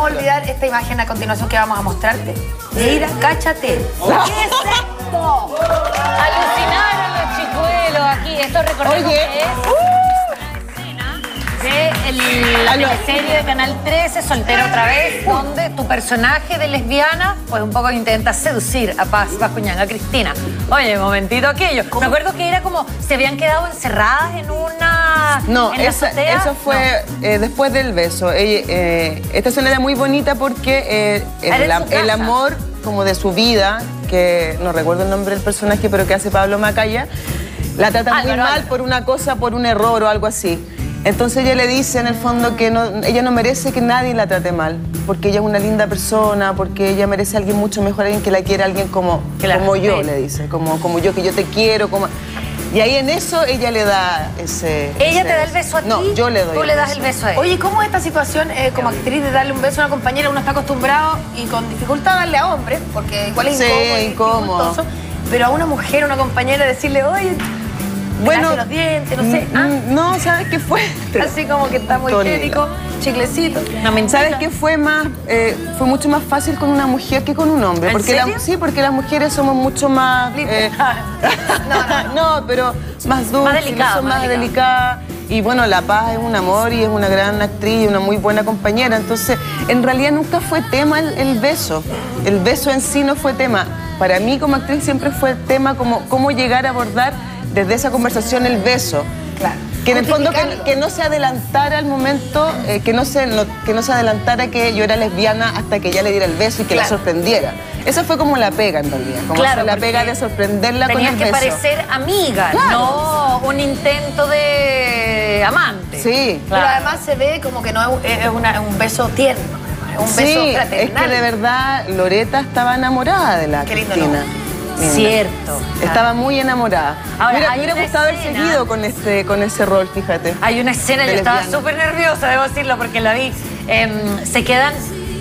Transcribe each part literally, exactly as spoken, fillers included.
podemos olvidar esta imagen a continuación que vamos a mostrarte. Mira, cáchate. ¿Qué es esto? Alucinaron los chicuelos aquí. Esto recordemos Oye. que es de el, la teleserie de Canal trece, Soltera otra vez, donde tu personaje de lesbiana, pues un poco intenta seducir a Paz Bascuñán, a Cristina. Oye, momentito aquello. Me acuerdo que era como, se habían quedado encerradas en una... No, en la esa, azotea. eso fue No. eh, después del beso. Ella, eh, esta escena era muy bonita porque eh, Era en el, su casa. el amor como de su vida, que no recuerdo el nombre del personaje, pero que hace Pablo Macaya, la trata muy Álvaro, mal Álvaro. por una cosa, por un error o algo así. Entonces ella le dice en el fondo que no, ella no merece que nadie la trate mal, porque ella es una linda persona, porque ella merece a alguien mucho mejor, alguien que la quiera, alguien como, Que la como yo, respete. le dice, como, como yo, que yo te quiero, como... Y ahí en eso ella le da ese... ¿Ella ese- te da el beso a ti? No, yo le doy Tú le das el beso a ella. Oye, ¿cómo es esta situación eh, como actriz de darle un beso a una compañera? Uno está acostumbrado y con dificultad a darle a hombres, porque igual es Sí, incómodo, y incómodo. dificultoso, pero a una mujer, a una compañera, decirle, oye, Bueno, bueno, los dientes, no sé. Ah, mm, no, ¿sabes qué fue? así como que está muy Tonila. higiénico, chiclecito. No, mentira. ¿Sabes qué fue más? Eh, fue mucho más fácil con una mujer que con un hombre. ¿En porque la- serio? sí, porque las mujeres somos mucho más... eh, No, no, no, pero más dulces, delicado, son más más, delicado. delicadas. Y bueno, La Paz es un amor y es una gran actriz y una muy buena compañera. Entonces, en realidad nunca fue tema el, el beso. El beso en sí no fue tema. Para mí como actriz siempre fue el tema como cómo llegar a abordar desde esa conversación el beso. Claro. Que en el fondo que, Justificarlo. que no se adelantara al momento, eh, que, no se, no- que no se adelantara que yo era lesbiana hasta que ella le diera el beso y que Claro. la sorprendiera. Esa fue como la pega en realidad, como Claro, hacer la porque pega de sorprenderla con Tenías el que beso. parecer amiga, Claro. no un intento de amante. Sí. Pero además se ve como que no es, es una- un beso tierno, es un beso Sí, es fraternal. que de verdad Loreta estaba enamorada de la Qué lindo Cristina. nombre. Linda. Cierto. Estaba muy enamorada. Ahora, Mira, hay me hubiera una gustado haber escena- seguido con, este, con ese rol, fíjate. Hay una escena, De yo estaba lesbiana. súper nerviosa, debo decirlo, porque la vi. Em, se quedan...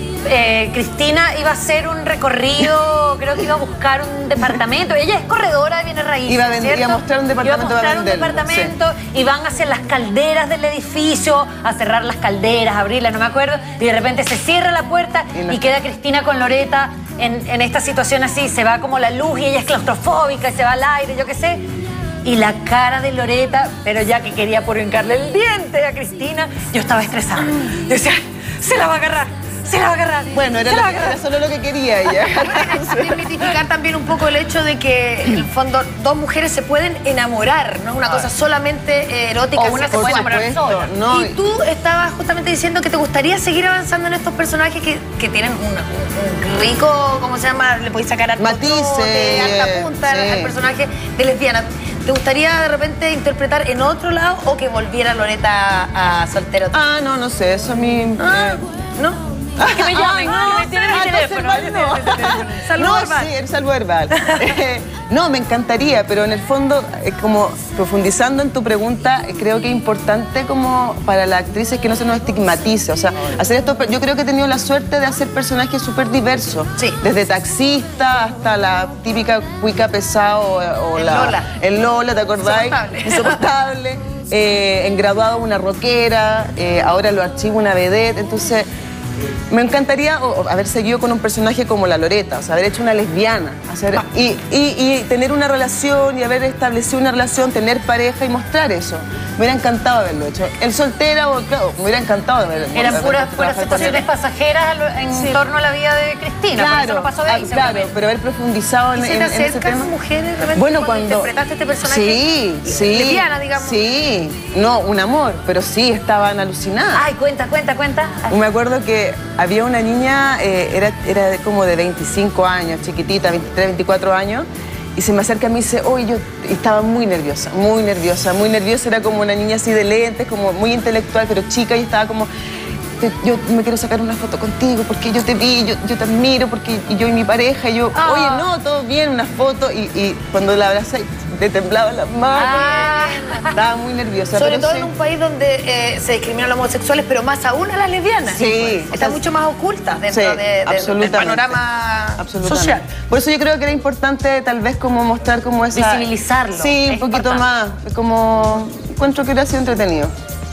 eh, Cristina iba a hacer un recorrido, creo que iba a buscar un departamento. Ella es corredora de bienes raíces, Iba a vender- ¿cierto? iba a mostrar un departamento Iba a mostrar para un venderlo, departamento y van hacia las calderas del edificio, a cerrar las calderas, a abrirlas, no me acuerdo. Y de repente se cierra la puerta Y no- y queda Cristina con Loreta en, en esta situación así. Se va como la luz y ella es claustrofóbica y se va al aire, yo qué sé. Y la cara de Loreta, pero ya que quería por hincarle el diente a Cristina, yo estaba estresada. Yo decía, se la va a agarrar, se la va a agarrar. Bueno, era, se lo la va a que- agarrar. era solo lo que quería ella. Desmitificar también un poco el hecho de que, en el fondo, dos mujeres se pueden enamorar, no es una cosa solamente eh, erótica. O una se sexual. puede enamorar supuesto, sola. no. Y tú estabas justamente diciendo que te gustaría seguir avanzando en estos personajes que, que tienen un, un- un rico, ¿cómo se llama? Le podéis sacar harto Matices, trote, harta punta al- sí. al personaje de lesbiana. ¿Te gustaría de repente interpretar en otro lado o que volviera Loreta a, a soltero? Ah, no, no sé, eso a mí... Ah, eh, ¿no? Que me llamen, Ah, que me tienen ah, mi entonces teléfono. verbal no. Saludo no, verbal. sí, el saludo verbal. Eh, no, me encantaría, pero en el fondo, eh, como profundizando en tu pregunta, eh, creo que es importante como para las actrices que no se nos estigmatice. O sea, hacer esto, yo creo que he tenido la suerte de hacer personajes súper diversos. Sí. Desde taxista hasta la típica cuica pesado o El la... Lola. El Lola, ¿te acordáis? Insoportable. Insoportable. Eh, en graduado una rockera, eh, ahora lo archivo una vedette, entonces me encantaría o, o haber seguido con un personaje como la Loreta, o sea, haber hecho una lesbiana, hacer, y, y- y tener una relación y haber establecido una relación, tener pareja y mostrar eso. Me hubiera encantado haberlo hecho. El soltera, o, claro, me hubiera encantado haber, Eran haber puras, puras trabajado con situaciones él. pasajeras a lo- en Sí. torno a la vida de Cristina, por eso no pasó de ahí, ah, claro, seguramente. pero haber profundizado en, ¿Y se en- te en ese acercan tema. mujeres de repente Bueno, cuando cuando interpretaste este personaje? Sí, sí. Lesbiana, digamos. Sí, no, un amor, pero sí, estaban alucinadas. Ay, cuenta, cuenta, cuenta. Me acuerdo que había una niña, eh, era, era de- como de veinticinco años, chiquitita, veintitrés, veinticuatro años, y se me acerca a mí y dice, oye, yo y estaba muy nerviosa, muy nerviosa, muy nerviosa, era como una niña así de lentes, como muy intelectual, pero chica, y estaba como, "Te- yo me quiero sacar una foto contigo, porque yo te vi, yo, yo te admiro, porque y yo y mi pareja, y yo, Ah. oye, no, todo bien, una foto, y, y cuando la abrazé, le temblaban las manos, Ah. estaba muy nerviosa. Sobre pero todo sí. en un país donde eh, se discriminan a los homosexuales, pero más aún a las lesbianas. Sí. Está mucho más oculta dentro Sí, de- de- del absolutamente. panorama Absolutamente. social. Por eso yo creo que era importante tal vez como mostrar como esa... Visibilizarlo, Sí, es un poquito importante. más. Como encuentro que hubiera sido entretenido.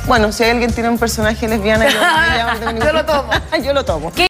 Bueno, si alguien tiene un personaje lesbiana, yo, Yo lo tomo. yo lo tomo.